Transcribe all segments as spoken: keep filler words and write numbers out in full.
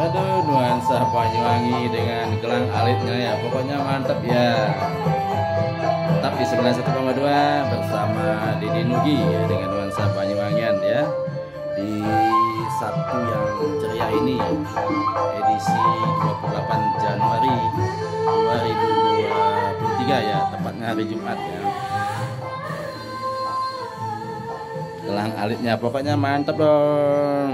Aduh, nuansa Banyuwangi dengan gelang alitnya ya, pokoknya mantap ya. Tetap di sembilan puluh satu koma dua bersama Didi Nugi ya, dengan nuansa Banyuwangian ya. Di Sabtu yang ceria ini, edisi dua puluh delapan Januari dua ribu dua puluh tiga ya, tepatnya hari Jumat ya. Gelang alitnya pokoknya mantap dong.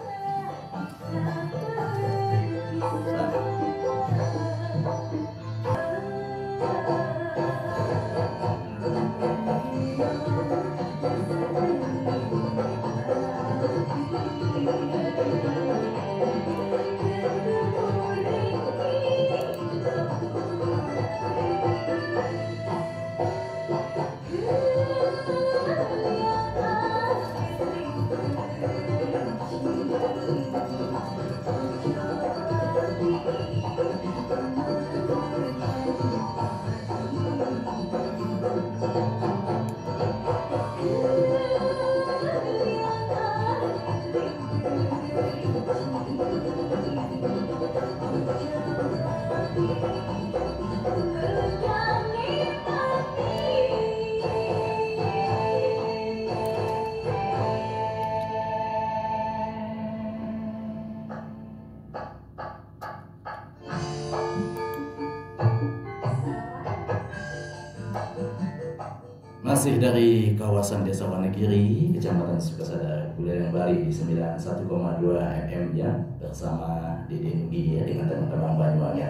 Masih dari kawasan Desa Wonogiri, Kecamatan Sukasada, Buleleng, Bali di sembilan puluh satu koma dua F M ya, bersama Didi Nugi ya, dengan teman-teman Banyuwangi.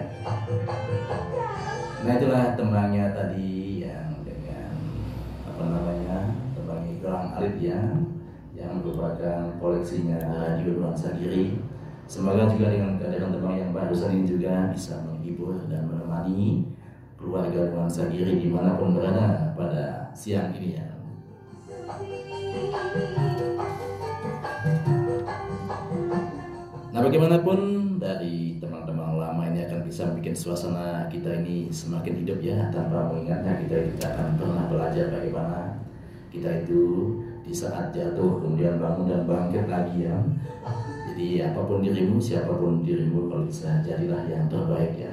Nah itulah tembangnya tadi yang dengan apa namanya, tembang gelang alit ya, yang merupakan koleksinya Radio Nuansa Giri. Semoga juga dengan kehadiran tembang yang barusan ini juga bisa menghibur dan menemani keluarga Nuansa Giri dimanapun berada pada siang ini ya. Nah bagaimanapun dari teman-teman lama ini akan bisa bikin suasana kita ini semakin hidup ya, tanpa mengingatnya kita tidak akan pernah belajar bagaimana kita itu di saat jatuh kemudian bangun dan bangkit lagi ya. Jadi apapun dirimu, siapapun dirimu, kalau bisa jadilah yang terbaik ya.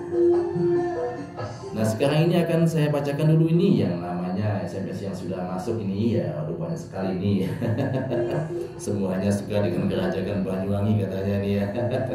Nah sekarang ini akan saya bacakan dulu ini yang namanya S M S yang sudah masuk ini ya. Waduh banyak sekali ini. Semuanya suka dengan Kerajaan Banyuwangi katanya nih ya.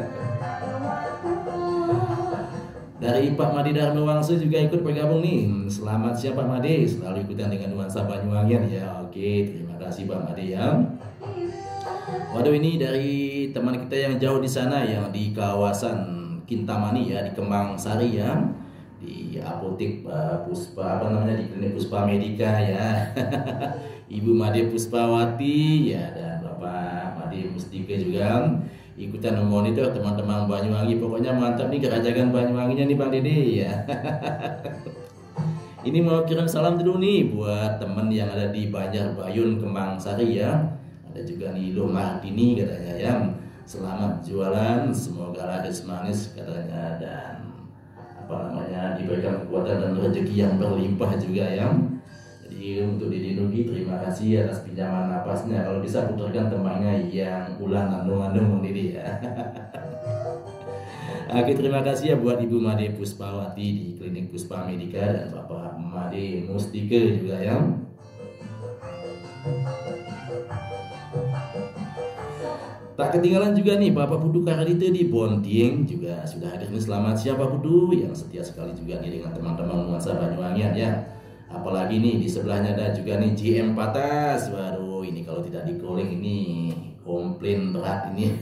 Dari Pak Madi Darmawangsa juga ikut bergabung nih. Selamat siang Pak Madi, selalu ikutan dengan nuansa Banyuwangian ya. Oke, terima kasih Pak Madi ya. Waduh ini dari teman kita yang jauh di sana yang di kawasan Kintamani ya, di Kembang Sari ya, di apotek uh, Puspa apa namanya, di klinik Puspa Medika ya. Ibu Made Puspawati ya, dan Bapak Made Mustika juga ikutan memonitor teman-teman Banyuwangi. Pokoknya mantap nih Kerajaan Banyuwanginya nih Bang Dede ya. Ini mau kirim salam dulu nih buat teman yang ada di Banjarbayun Kembang Sari ya. Ada juga nih Lo Martini katanya ya. Selamat jualan, semoga laris manis katanya, dan apa namanya diberikan kekuatan dan rezeki yang berlimpah juga ya. Jadi untuk Didi Nugi terima kasih atas pinjaman napasnya. Kalau bisa putarkan tembangnya yang ulang andung-andung Didi ya. Oke, terima kasih ya buat Ibu Made Puspawati di klinik Puspa Medika dan Bapak Made Mustika juga ya. Tak ketinggalan juga nih Bapak Pudu Karadite di Bontieng juga sudah hadir nih. Selamat siang Pak Pudu yang setia sekali juga nih dengan teman-teman nuansa Banyuwangian ya. Apalagi nih di sebelahnya ada juga nih J M Patas. Waduh ini kalau tidak di calling ini komplain berat ini.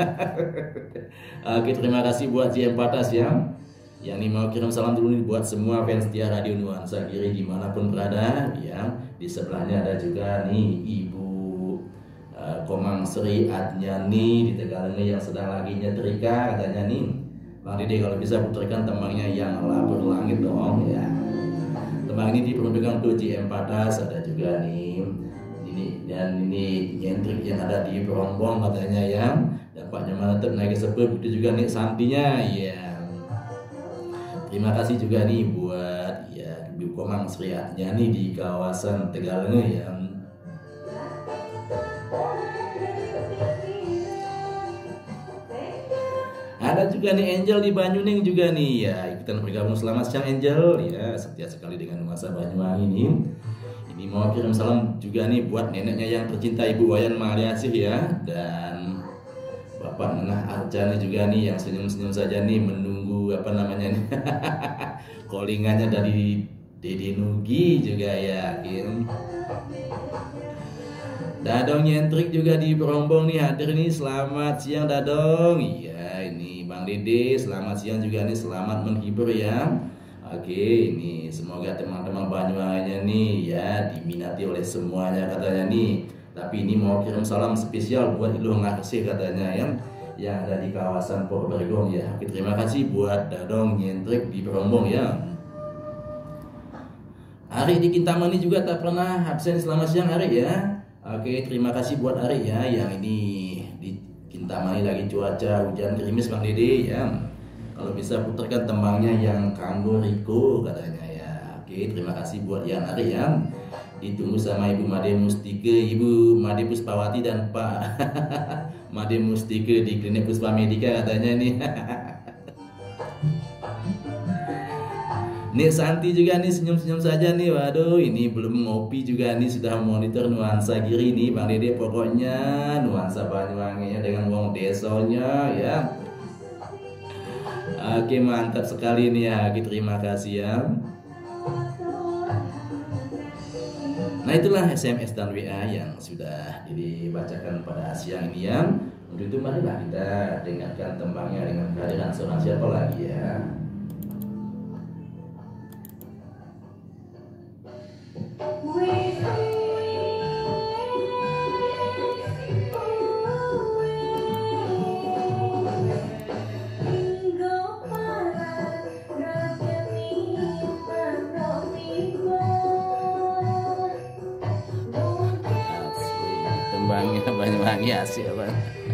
Oke, terima kasih buat J M Patas ya. Yang ini mau kirim salam dulu nih buat semua fans setia Radio Nuansa Giri dimanapun berada ya. Di sebelahnya ada juga nih Ibu Komang Sri Adnyani di Tegalenge yang sedang lagi nyetrika katanya nih. Bang Dede kalau bisa putarkan tembangnya yang Labur Langit dong ya. Tembang ini diperuntukkan untuk J M Patas. Ada juga nih ini, dan ini nyentrik yang ada di Berombong katanya ya. Dan Pak Nyamanatep naik sepuluh itu juga nih Santinya ya. Terima kasih juga nih buat ya Ibu Komang Sri Adnyani di kawasan Tegalenge ya. Ada juga nih Angel di Banyuning juga nih ya, ikutan bergabung. Selamat siang Angel ya, setia sekali dengan nuansa Banyuwangi ini. Ini mau kirim salam juga nih buat neneknya yang tercinta Ibu Wayan Mariasih ya, dan Bapak Nenah Arjani juga nih yang senyum-senyum saja nih menunggu apa namanya nih callingannya dari Dede Nugi juga ya, Kim. Dadong Nyentrik juga di Berombong nih hadir nih. Selamat siang Dadong. Iya, ini Bang Dede selamat siang juga nih, selamat menghibur ya. Oke, ini semoga teman-teman Banyuwangi nih ya diminati oleh semuanya katanya nih. Tapi ini mau kirim salam spesial buat Ilu Ngarsih katanya ya, yang ada di kawasan Purbergong ya. Oke, terima kasih buat Dadong Nyentrik di Berombong ya. Ari di Kintamani juga tak pernah absen. Selamat siang Ari ya. Oke, terima kasih buat Ari ya, yang ini di Kintamani lagi cuaca hujan gerimis Bang Dede ya. Kalau bisa putarkan tembangnya yang Kanggo Riko katanya ya. Oke, terima kasih buat yang Ari ya. Ditunggu sama Ibu Made Mustike, Ibu Made Puspawati dan Pak Made Mustike di Klinik Puspa Medika katanya nih. Nih Santi juga nih senyum-senyum saja nih. Waduh, ini belum ngopi juga nih, sudah monitor nuansa Giri nih Bang Dede. Pokoknya nuansa Banyuwanginya dengan wong desonya ya. Oke, mantap sekali nih ya. Oke, terima kasih ya. Nah, itulah S M S dan W A yang sudah dibacakan pada siang ini ya. Untuk itu marilah kita dengarkan tembangnya dengan kehadiran seorang siapa lagi ya. Tembangnya Banyuwangi asik apa?